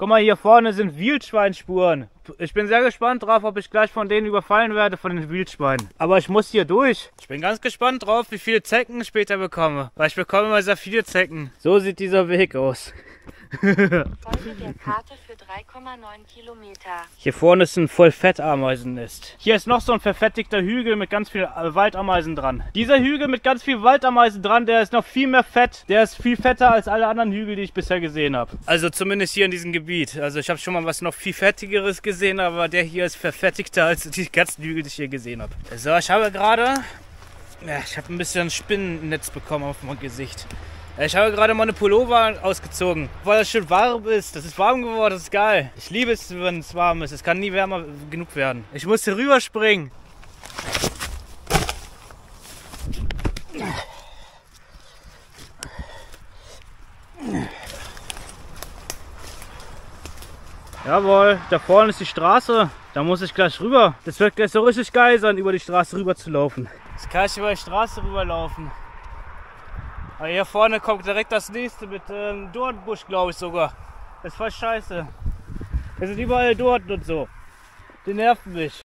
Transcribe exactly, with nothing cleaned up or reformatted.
Guck mal, hier vorne sind Wildschweinspuren. Ich bin sehr gespannt drauf, ob ich gleich von denen überfallen werde, von den Wildschweinen. Aber ich muss hier durch. Ich bin ganz gespannt drauf, wie viele Zecken ich später bekomme. Weil ich bekomme immer sehr viele Zecken. So sieht dieser Weg aus. Folge der Karte für drei Komma neun Kilometer. Hier vorne ist ein Vollfettameisennest. Hier ist noch so ein verfettigter Hügel mit ganz viel Waldameisen dran. Dieser Hügel mit ganz viel Waldameisen dran, der ist noch viel mehr fett. Der ist viel fetter als alle anderen Hügel, die ich bisher gesehen habe. Also zumindest hier in diesem Gebiet. Also ich habe schon mal was noch viel fettigeres gesehen, aber der hier ist verfettigter als die ganzen Hügel, die ich hier gesehen habe. So, ich habe gerade... Ja, ich habe ein bisschen Spinnennetz bekommen auf mein Gesicht. Ich habe gerade meine Pullover ausgezogen, weil es schön warm ist. Das ist warm geworden, das ist geil. Ich liebe es, wenn es warm ist. Es kann nie wärmer genug werden. Ich muss hier rüberspringen. Jawohl, da vorne ist die Straße. Da muss ich gleich rüber. Das wird gleich so richtig geil sein, über die Straße rüber zu laufen. Jetzt kann ich über die Straße rüberlaufen. Aber hier vorne kommt direkt das nächste mit ähm, Dornbusch, glaube ich sogar. Das ist voll scheiße. Es sind überall Dornen und so. Die nerven mich.